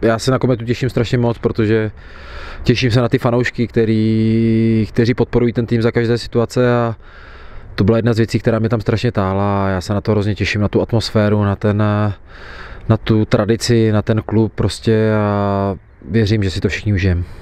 já se na Kometu těším strašně moc, protože těším se na ty fanoušky, kteří podporují ten tým za každé situace a to byla jedna z věcí, která mě tam strašně táhla a já se na to hrozně těším, na tu atmosféru, na tu tradici, na ten klub prostě a věřím, že si to všichni užijeme.